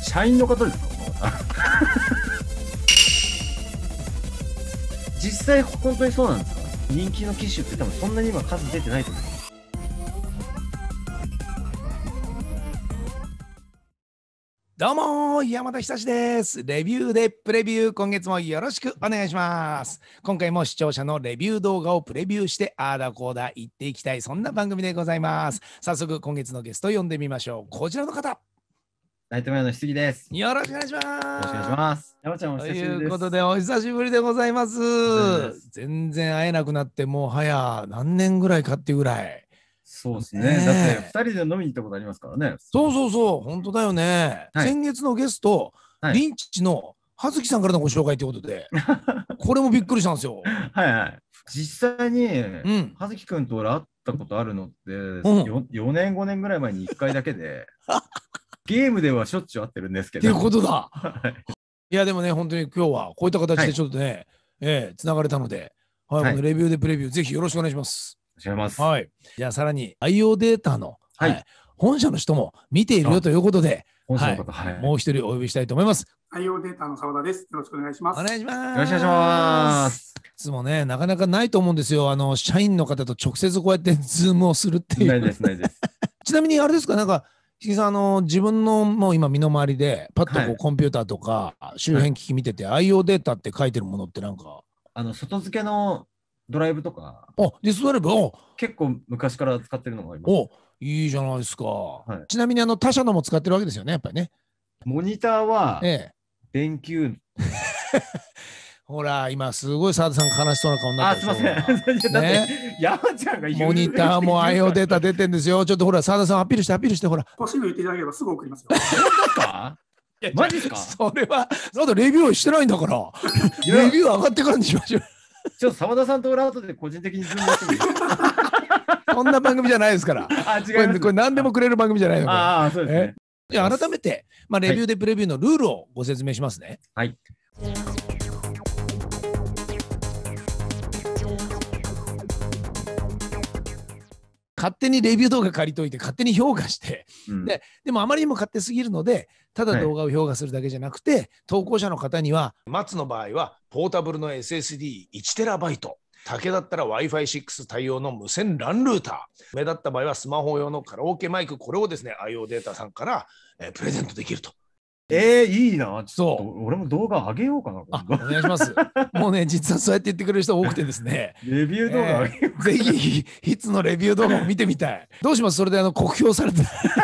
社員の方ですか？実際本当にそうなんですか？人気の機種って多分そんなに今数出てないと思う。 どうも山田久志です。レビューでプレビュー、今月もよろしくお願いします。今回も視聴者のレビュー動画をプレビューしてあーだこーだ言っていきたい、そんな番組でございます。早速今月のゲストを呼んでみましょう。こちらの方、 ナイトメアのしぎです。 よろしくお願いします。 よろしくお願いします。山ちゃんお久しぶりです。 ということでお久しぶりでございます。全然会えなくなってもう早何年ぐらいかっていうぐらい。 そうですね。だって2人で飲みに行ったことありますからね。 そうそうそう、本当だよね。 はい、 先月のゲスト、はい、リンチの葉月さんからのご紹介ということで、これもびっくりしたんですよ。 はいはい。実際に、葉月くんと俺会ったことあるのって、4年5年ぐらい前に1回だけで、ゲームではしょっちゅう会ってるんですけど。 っていうことだ。いやでもね、本当に今日はこういった形でちょっとね、つながれたので、はい、このレビューでプレビュー、ぜひよろしくお願いします。 お願いします。 はい。じゃあさらに IO データの、本社の人も見ているよということで、もう一人お呼びしたいと思います。 IO データの澤田です。よろしくお願いします。 お願いします。 よろしくお願いします。 いつもね、なかなかないと思うんですよ。社員の方と直接こうやってズームをするっていう。 ないです、ないです。 ちなみにあれですか、なんか、しぎさん、自分のもう今身の回りで、パッとこうコンピューターとか周辺機器見てて、IO データって書いてるものってなんか。 外付けのドライブとか。 ディスクドライブ結構昔から使ってるのがあります。 いいじゃないですか。ちなみに他社のも使ってるわけですよね、やっぱりね。 モニターは、電球。 ほら、今すごい澤田さんが悲しそうな顔になってる。 すいません。だって山ちゃんがモニターも IO データ出てるんですよ。ちょっとほら、澤田さんアピールして、ほら。 欲しいの言っていただければすぐ送りますよ。 本当ですか？マジですか？ それは、まだレビューしてないんだから。レビュー上がってからにしましょう。 ちょっと澤田さんと俺後で個人的にズームしてみる。 そんな番組じゃないですから。これ何でもくれる番組じゃないの。 そうですね。 じゃあ改めて、レビューでプレビューのルールをご説明しますね。 はい。 勝手にレビュー動画借りといて勝手に評価して、でもあまりにも勝手すぎるので、ただ動画を評価するだけじゃなくて、投稿者の方には、松の場合はポータブルの SSD1TB、竹だったら Wi-Fi6 対応の無線 LAN ルーター、目だった場合はスマホ用のカラオケマイク、これをですね IO データさんからプレゼントできると。 いいな。 そう。 俺も動画上げようかな。 お願いします。もうね、実はそうやって言ってくれる人多くてですね。 レビュー動画上げようかな。 ぜひ、いつのレビュー動画を見てみたい。どうします？それで酷評されて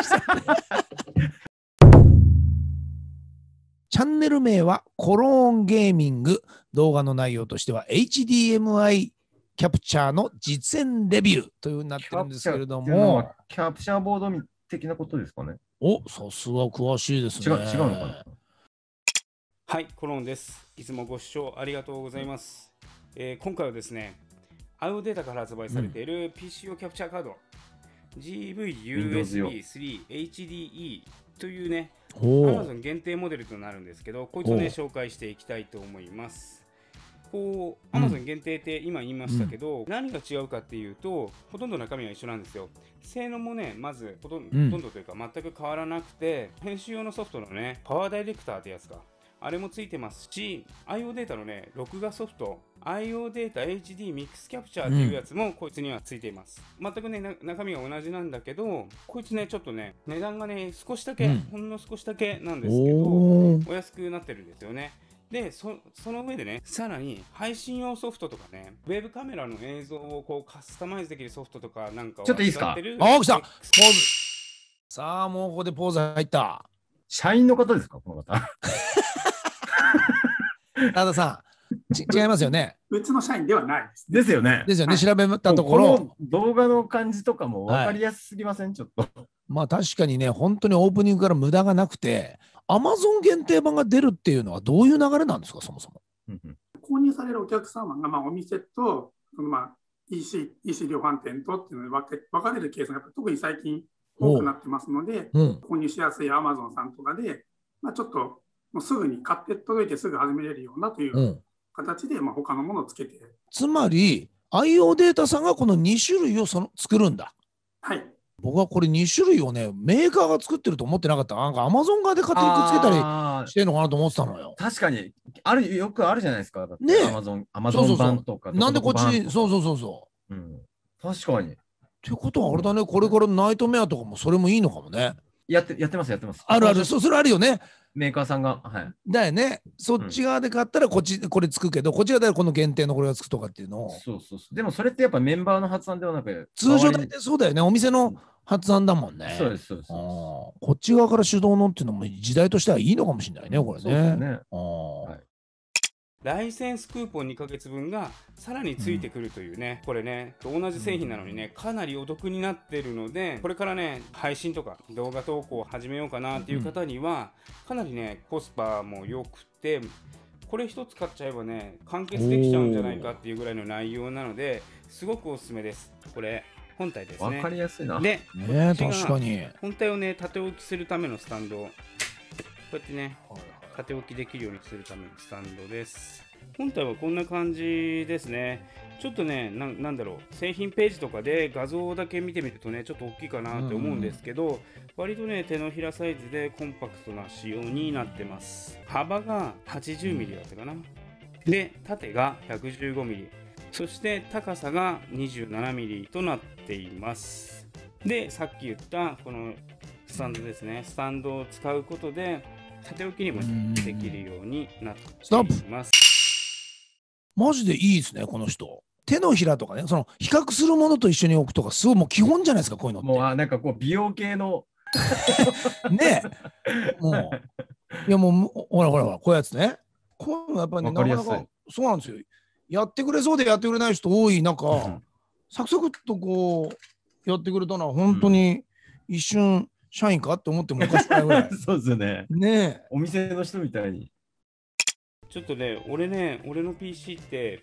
チャンネル名はコローンゲーミング。動画の内容としては HDMI キャプチャーの実演レビューという風になってるんですけれども。 キャプチャーボード的なことですかね。 さすが詳しいですね。 違うのかな。 はい、コロンです。いつもご視聴ありがとうございます。今回はですね、IO データから発売されている PC 用キャプチャーカード、GV-USB3HDE というね、Amazon 限定モデルとなるんですけど、こいつをね、紹介していきたいと思います。Amazon 限定って今言いましたけど、何が違うかっていうと、ほとんど中身は一緒なんですよ。性能もね、まずほとんどというか全く変わらなくて、編集用のソフトのね、パワーダイレクターってやつか。あれもついてますし、IO データのね、録画ソフト、IO データ HD ミックスキャプチャーっていうやつもこいつにはついています。全くね、中身が同じなんだけど、こいつね、ちょっとね、値段がね、少しだけ、ほんの少しだけなんですけど、お安くなってるんですよね。で、その上でね、さらに配信用ソフトとかね、ウェブカメラの映像をこうカスタマイズできるソフトとかなんかをちょっといいですか？ 来たポーズ。さあ、もうここでポーズ入った。 社員の方ですか、この方。 田田さん、違いますよね。 別の社員ではないです。 ですよね。 ですよね。調べたところ、 この動画の感じとかも分かりやすすぎません？ちょっと。 まあ確かにね、本当にオープニングから無駄がなくて、Amazon 限定版が出るっていうのはどういう流れなんですか、そもそも。 購入されるお客様がお店とEC 量販店とっていうので分かれるケースが特に最近多くなってますので、購入しやすい Amazon さんとかで、ちょっともうすぐに買って届いてすぐ始めれるようなという形で、他のものをつけて。 つまり IO データさんがこの2種類を作るんだ。 はい。 僕はこれ2種類をね、メーカーが作ってると思ってなかった。なんかアマゾン側で勝手にくっつけたりしてんのかなと思ってたのよ。 確かに、よくあるじゃないですか。 ね、 アマゾン版とか。 なんでこっちに、そう。 確かに。 ってことはあれだね、これからナイトメアとかもそれもいいのかもね。 やってます。 ある、それあるよね。 メーカーさんが。 だよね。そっち側で買ったらこれつくけど、こっち側でこの限定のこれがつくとかっていうのを。 そう。でもそれってやっぱメンバーの発案ではなく、 通常大体そうだよね。お店の発案だもんね。 そうです。 こっち側から手動のっていうのも時代としてはいいのかもしれないね、これね。そうですね。 ライセンスクーポン2ヶ月分がさらについてくるというね、これね、同じ製品なのにね、かなりお得になってるので、これからね、配信とか動画投稿を始めようかなっていう方には、かなりね、コスパも良くて、これ一つ買っちゃえばね、完結できちゃうんじゃないかっていうぐらいの内容なので、すごくおすすめです。これ、本体ですね。 わかりやすいな。 で、 確かに。 本体をね、縦置きするためのスタンド、こうやってね、縦置きできるようにするためのスタンドです。本体はこんな感じですね。ちょっとね、なんだろう、製品ページとかで画像だけ見てみるとね、ちょっと大きいかなって思うんですけど、割とね、手のひらサイズでコンパクトな仕様になってます。幅が 80mm だったかな。で、縦が 115mm。そして高さが 27mm となっています。で、さっき言ったこのスタンドですね。スタンドを使うことで、縦置きにもできるようになっています。 マジでいいですね、この人。手のひらとかね、その比較するものと一緒に置くとか、すごいもう基本じゃないですか、こういうのって。 もうなんかこう美容系のねえ、もういやもうほらこういうやつね。こういうのやっぱりね、なかなかそうなんですよ。やってくれそうでやってくれない人多い中、サクサクっとこうやってくれたのは本当に一瞬社員かって思ってもおかしくないぐらい。 そうですよね。 ねえ。 お店の人みたいに。 ちょっとね、俺の PC って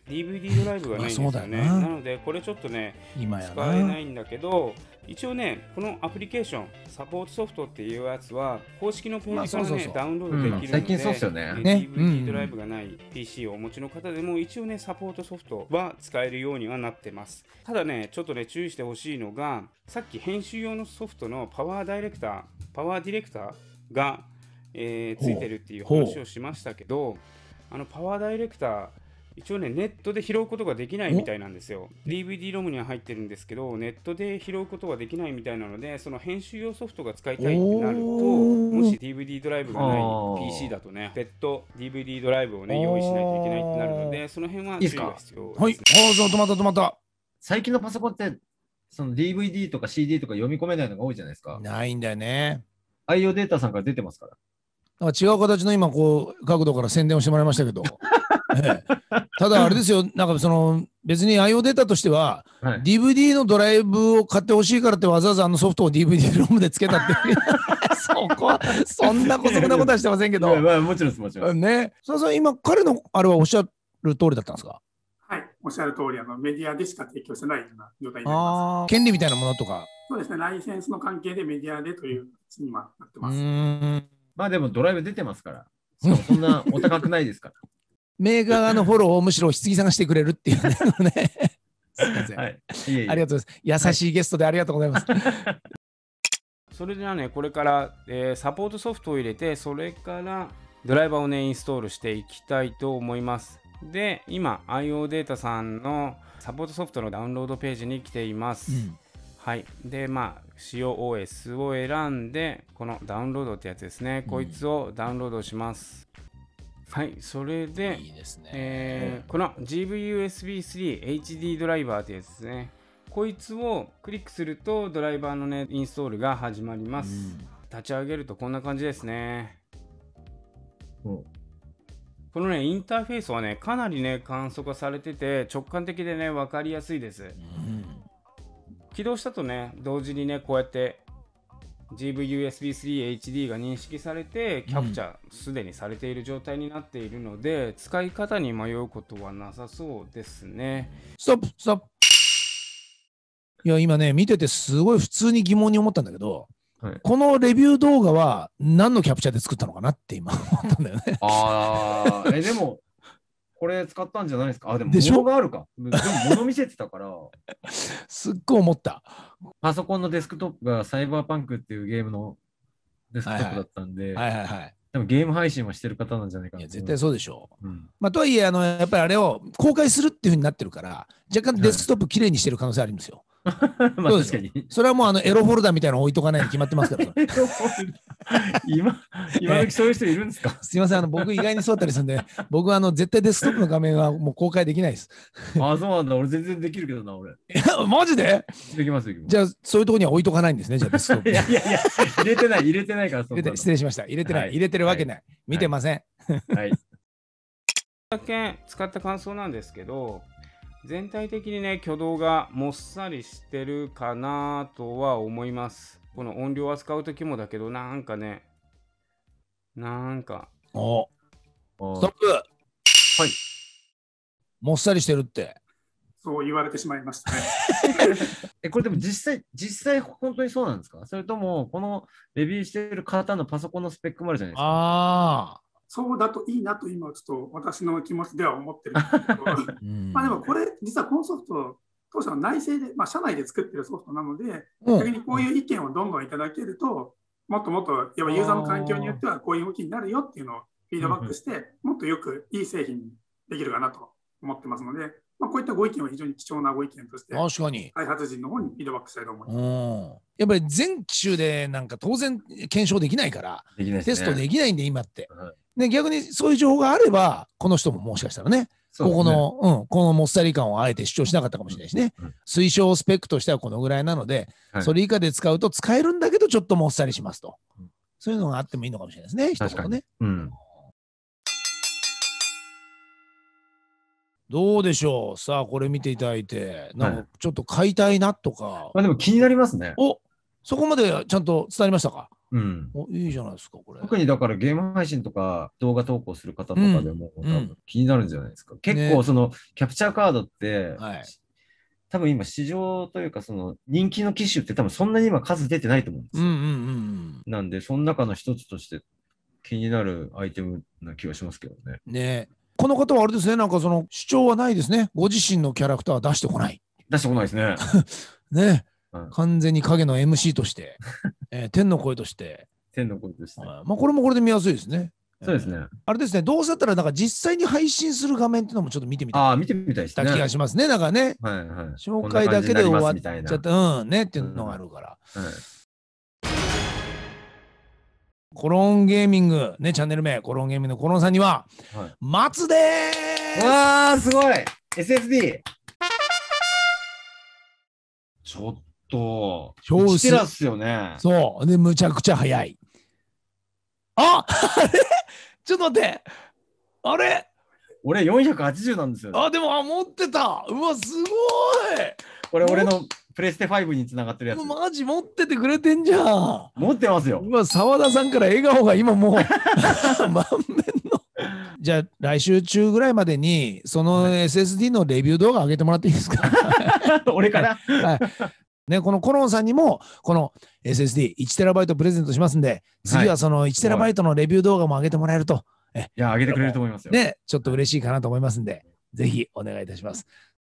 DVD ドライブがないんですよね。なので、これちょっとね、使えないんだけど、一応ね、このアプリケーション、サポートソフトっていうやつは、公式のページからね、ダウンロードできるので、 最近そうですよね。 DVD ドライブがない PC をお持ちの方でも、一応ね、サポートソフトは使えるようにはなってます。ただね、ちょっとね、注意してほしいのが、さっき編集用のソフトのパワーディレクターが、ついてるっていう話をしましたけど、パワーダイレクター、一応ね、ネットで拾うことができないみたいなんですよ。DVD ロムには入ってるんですけど、ネットで拾うことができないみたいなので、その編集用ソフトが使いたいってなると、もし DVD ドライブがない PC だとね、別途 DVD ドライブをね、用意しないといけないってなるので、その辺は注意が必要です、ね。 はい、止まった。 最近のパソコンって、その DVD とか CD とか読み込めないのが多いじゃないですか。 ないんだよね。 IO データさんから出てますから。 違う形の今こう角度から宣伝をしてもらいましたけど、ただあれですよ、なんかその別に IO データとしては、DVD のドライブを買ってほしいからってわざわざソフトを DVD ロムでつけたってそんな姑息なことはしてませんけどもちろんですね。そう今彼のあれはおっしゃる通りだったんですか？ はい、おっしゃる通りメディアでしか提供してないような状態になります。 権利みたいなものとか。 そうですね、ライセンスの関係でメディアでという形にはなってます。 まあでもドライブ出てますから、そんなお高くないですから。 メーカーのフォローをむしろ棺さんがしてくれるっていうね。すみません。ありがとうございます。優しいゲストでありがとうございます。 それではね、これから、サポートソフトを入れて、それからドライバーをね、インストールしていきたいと思います。で、今、IO データさんのサポートソフトのダウンロードページに来ています。はい。で、使用 OS を選んで、このダウンロードってやつですね。こいつをダウンロードします。はい。それで、 いいですね。 この GVUSB3 HD ドライバーってやつですね。こいつをクリックすると、ドライバーのね、インストールが始まります。立ち上げるとこんな感じですね。このね、インターフェースはね、かなりね、簡素化されてて、直感的でね、分かりやすいです。起動したとね、同時にね、こうやって GVUSB3HD が認識されて、キャプチャーすでにされている状態になっているので、使い方に迷うことはなさそうですね。 ストップ。いや、今ね、見ててすごい普通に疑問に思ったんだけど、このレビュー動画は何のキャプチャーで作ったのかなって今思ったんだよね。 でも、 これ使ったんじゃないですか。あ、でも物があるか。でも物見せてたから。 すっごい思った。 パソコンのデスクトップがサイバーパンクっていうゲームのデスクトップだったんで、多分ゲーム配信はしてる方なんじゃないかな。 いや絶対そうでしょう。まあ、とはいえやっぱりあれを公開するっていうふうになってるから若干デスクトップきれいにしてる可能性あるんですよ。 まあ確かに。 それはもうエロフォルダみたいなの置いとかないに決まってますから。 今時そういう人いるんですか？ すいません、僕意外にそうだったりするんで、僕は絶対デスクトップの画面はもう公開できないです。 あ、そうなんだ。俺全然できるけどな、俺。 いや、マジで？ できます。 じゃあ、そういうところには置いとかないんですね、じゃあデスクトップ。 いや、入れてないから、 失礼しました。入れてない。入れてるわけない。見てません。 はい。 だけ使った感想なんですけど、全体的にね、挙動がもっさりしてるかなとは思います。この音量を扱うときもだけど、なんか。 お、ストップ。 はい。 もっさりしてるって。 そう言われてしまいましたね。 これでも実際本当にそうなんですか？それとも、このレビューしている方のパソコンのスペックもあるじゃないですか。 ああ。 そうだといいなと今ちょっと私の気持ちでは思ってるんですけど、まあでもこれ実はこのソフト当社の内製で、社内で作ってるソフトなので、逆にこういう意見をどんどんいただけると、もっともっとやっぱユーザーの環境によってはこういう動きになるよっていうのをフィードバックして、もっとよくいい製品にできるかなと思ってますので、こういったご意見は非常に貴重なご意見として確かに開発陣の方にフィードバックしたいと思います。 やっぱり全機種でなんか当然検証できないから、テストできないんで今って。で逆にそういう情報があればこの人ももしかしたらね、このもっさり感をあえて主張しなかったかもしれないしね、推奨スペックとしてはこのぐらいなので、それ以下で使うと使えるんだけどちょっともっさりしますと、そういうのがあってもいいのかもしれないですね。 確かに。 どうでしょう。さあこれ見ていただいてなんかちょっと買いたいなとか、 でも気になりますね。 そこまでちゃんと伝わりましたか？いいじゃないですかこれ。 特にだからゲーム配信とか動画投稿する方とかでも多分気になるんじゃないですか。結構そのキャプチャーカードって多分今市場というかその人気の機種って多分そんなに今数出てないと思うんですよ。なんでその中の一つとして気になるアイテムな気がしますけどね。 ね、この方はあれですね、なんかその主張はないですね。ご自身のキャラクターは出してこない。 出してこないですね。 ね、完全に影の MC として、天の声として。 天の声として。 これもこれで見やすいですね。 そうですね。 あれですね、どうせだったらなんか実際に配信する画面っていうのもちょっと見てみたい。 見てみたいですね。 気がしますね。なんかね、紹介だけで終わっちゃった、ねっていうのがあるから。コロンゲーミングね、チャンネル名コロンゲーミングのコロンさんには、松でーす。 わーすごい SSD ちょっと1テラっすよね。 そうでむちゃくちゃ速い。あれちょっと待って、あれ俺480なんですよ。 でも持ってた。うわすごい。 これ俺のプレステ5につながってるやつ。 マジ持っててくれてんじゃん。 持ってますよ。 うわ澤田さんから笑顔が今もう満面の。じゃあ来週中ぐらいまでにその SSD のレビュー動画上げてもらっていいですか？ 俺から。 ね、このコロンさんにもこの SSD1TB プレゼントしますんで、次はその 1TB のレビュー動画も上げてもらえると、 いや上げてくれると思いますよ。 ね、ちょっと嬉しいかなと思いますんで、ぜひお願いいたします。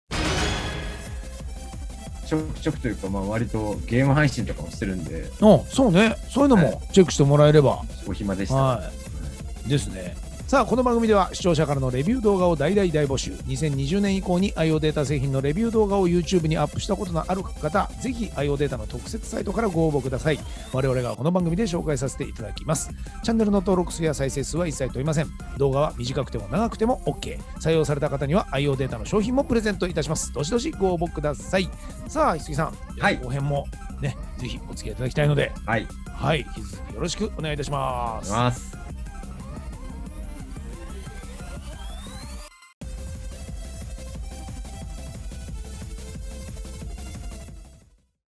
ちょくちょくというか、割とゲーム配信とかもしてるんで。 そうね、そういうのもチェックしてもらえれば。 お暇でした。 ですね。さあこの番組では視聴者からのレビュー動画を大募集。2020年以降に IO データ製品のレビュー動画を YouTube にアップしたことのある方、ぜひ IO データの特設サイトからご応募ください。我々がこの番組で紹介させていただきます。チャンネルの登録数や再生数は一切問いません。動画は短くても長くても OK。採用された方には IO データの商品もプレゼントいたします。どしどしご応募ください。さあ、杉さん、後編もね、ぜひお付き合いいただきたいので、引き続きよろしくお願いいたします。